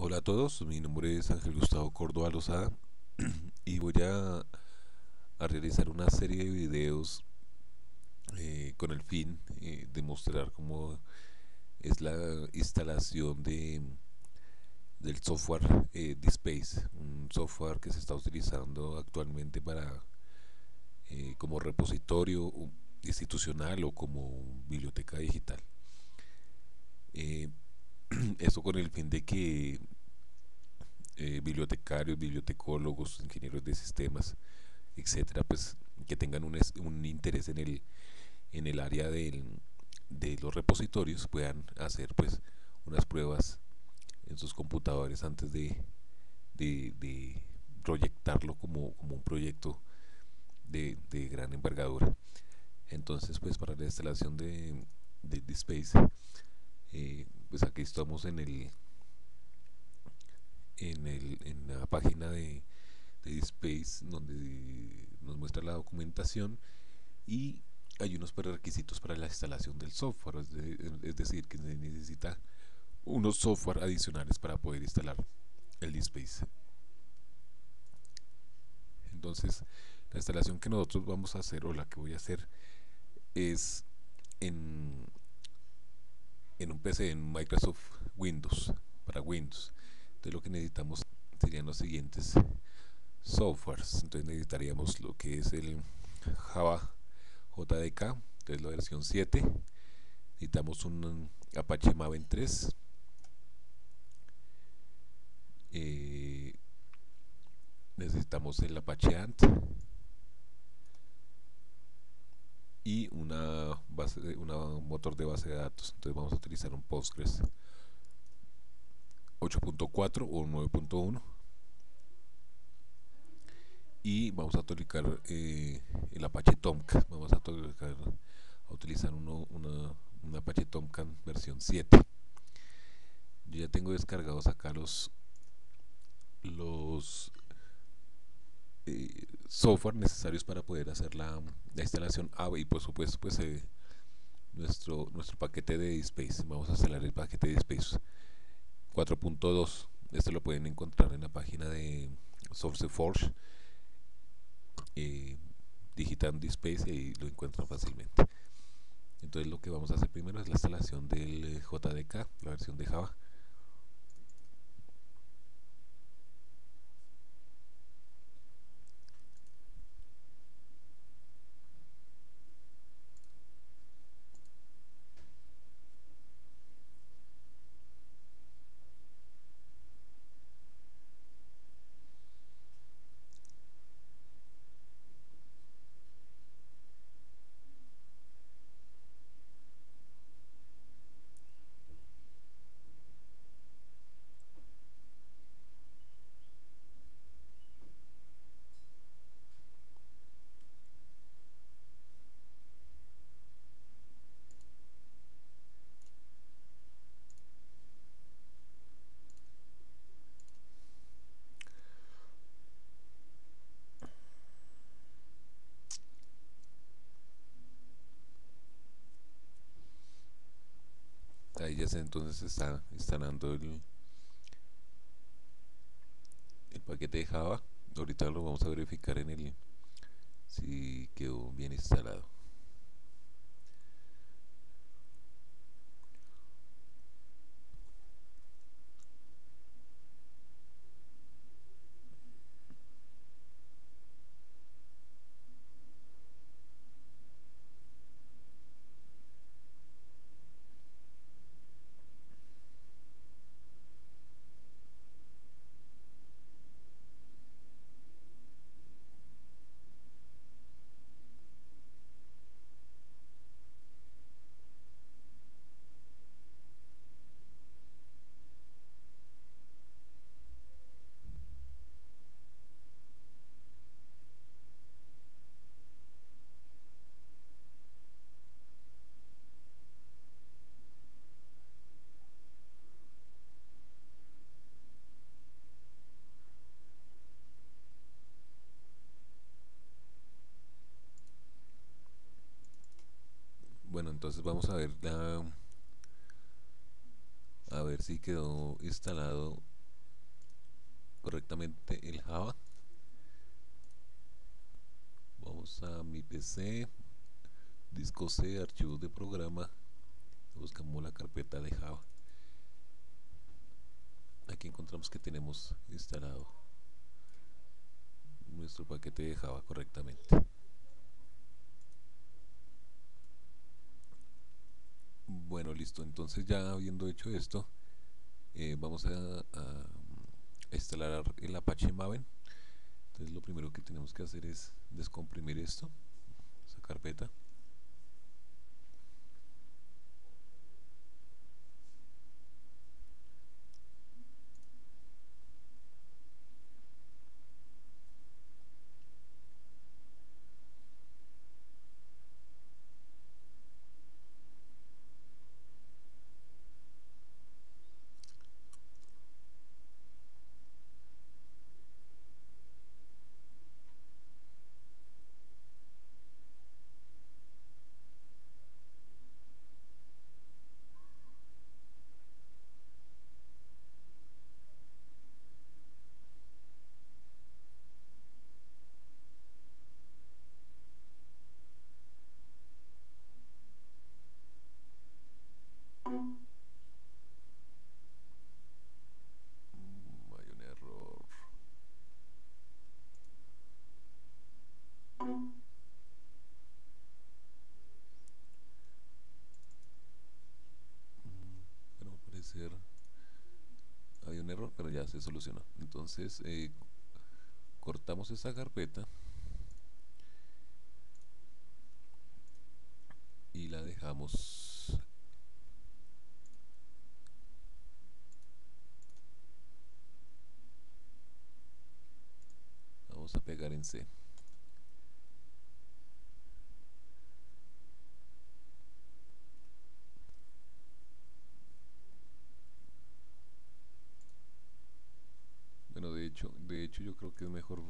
Hola a todos, mi nombre es Ángel Gustavo Córdoba Lozada y voy a realizar una serie de videos con el fin de mostrar cómo es la instalación del software DSpace, un software que se está utilizando actualmente para como repositorio institucional o como biblioteca digital. Eh, Esto con el fin de que bibliotecarios, bibliotecólogos, ingenieros de sistemas, etcétera, pues que tengan un interés en el área de los repositorios puedan hacer pues unas pruebas en sus computadores antes de proyectarlo como un proyecto de gran envergadura. Entonces, pues para la instalación de DSpace, pues aquí estamos en la página de DSpace donde nos muestra la documentación y hay unos prerequisitos para la instalación del software, es decir, que se necesita unos software adicionales para poder instalar el DSpace. Entonces, la instalación que nosotros vamos a hacer o la que voy a hacer es en, en un PC en Microsoft Windows, para Windows. Entonces, lo que necesitamos serían los siguientes softwares. Entonces, necesitaríamos lo que es el Java JDK, entonces la versión 7. Necesitamos un Apache Maven 3. eh, Necesitamos el Apache Ant y una motor de base de datos. Entonces vamos a utilizar un Postgres 8.4 o 9.1 y vamos a utilizar el Apache Tomcat. Vamos a utilizar un Apache Tomcat versión 7. Yo ya tengo descargados acá los software necesarios para poder hacer la instalación y por supuesto pues nuestro paquete de DSpace. Vamos a instalar el paquete de DSpace 4.2. Este lo pueden encontrar en la página de SourceForge, eh, digitan DSpace y ahí lo encuentran fácilmente. Entonces lo que vamos a hacer primero es la instalación del JDK, la versión de Java. Ahí ya se entonces está instalando el paquete de Java. Ahorita lo vamos a verificar en el si quedó bien instalado. Bueno, entonces vamos a ver a ver si quedó instalado correctamente el Java. Vamos a mi PC, disco C, archivos de programa, buscamos la carpeta de Java. Aquí encontramos que tenemos instalado nuestro paquete de Java correctamente. Bueno, listo. Entonces ya habiendo hecho esto, vamos a instalar el Apache Maven. Entonces lo primero que tenemos que hacer es descomprimir esto, esa carpeta. Hay un error. Bueno, al parecer hay un error, pero ya se solucionó. Entonces cortamos esa carpeta y la dejamos. Vamos a pegar en C. Bueno, de hecho yo creo que es mejor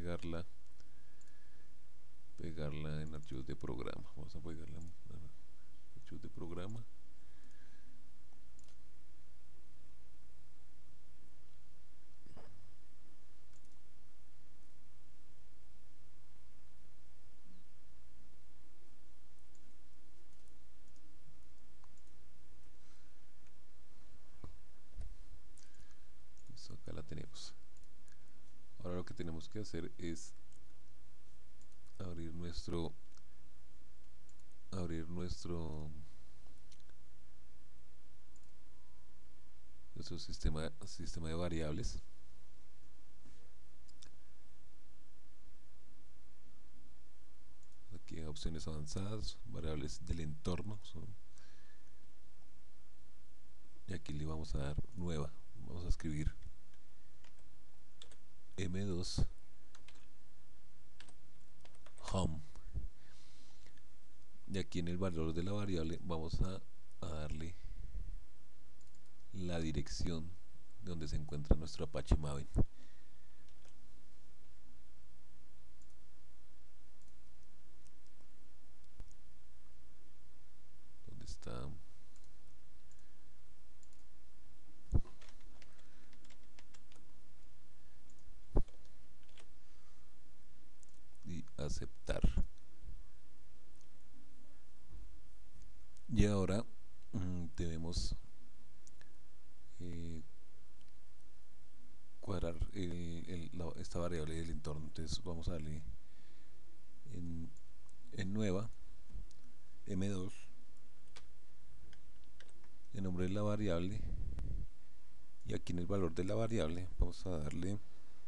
pegarla en archivos de programa. Vamos a pegarla en archivos de programa. Listo, acá la tenemos. Ahora lo que tenemos que hacer es abrir nuestro sistema de variables. Aquí en opciones avanzadas, variables del entorno y aquí le vamos a dar nueva. Vamos a escribir m2 home y aquí en el valor de la variable vamos a darle la dirección donde se encuentra nuestro Apache Maven. ¿Dónde está? Y aceptar. Y ahora debemos cuadrar esta variable del entorno. Entonces vamos a darle en nueva m2 el nombre de la variable y aquí en el valor de la variable vamos a darle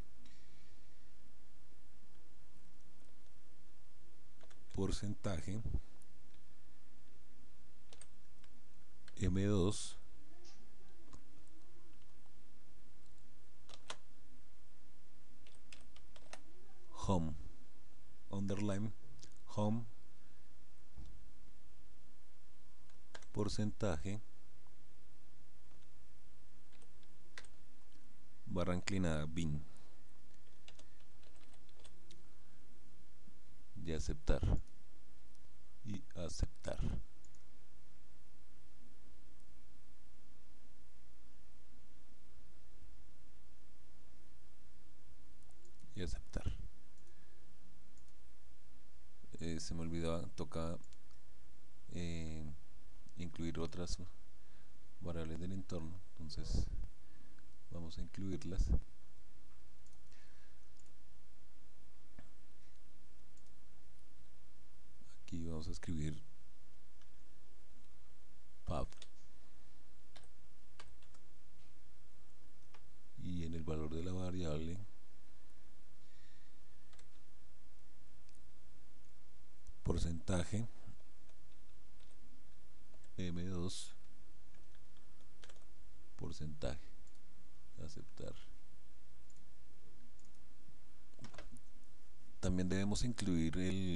porcentaje m2 home underline home porcentaje barra inclinada bin y aceptar y aceptar. aceptar. Se me olvidaba, toca eh, incluir otras variables del entorno, entonces vamos a incluirlas. Aquí vamos a escribir path y en el valor de la variable porcentaje m2 porcentaje aceptar. También debemos incluir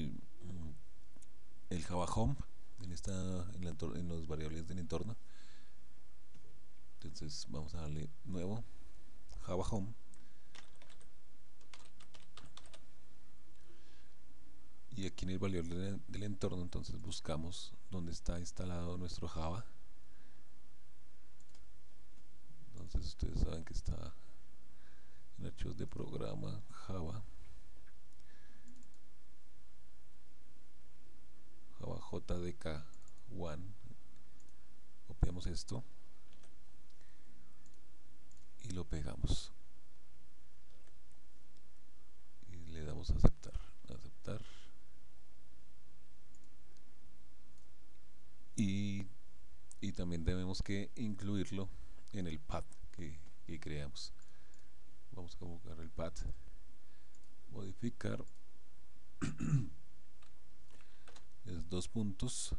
el Java Home en las variables del entorno. Entonces vamos a darle nuevo Java Home y aquí en el valor del entorno entonces buscamos donde está instalado nuestro Java. Entonces ustedes saben que está en archivos de programa Java JDK1. Copiamos esto y lo pegamos y le damos a aceptar, y también debemos que incluirlo en el path que creamos. Vamos a convocar el path, modificar es 2 puntos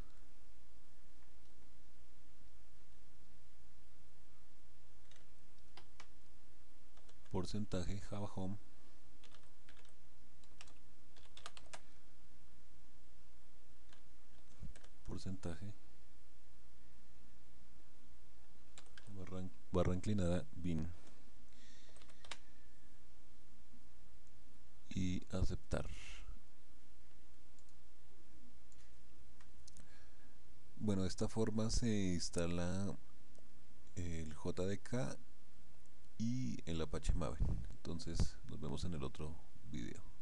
porcentaje Java Home porcentaje barra inclinada bin y aceptar. Bueno, de esta forma se instala el JDK y el Apache Maven. Entonces nos vemos en el otro video.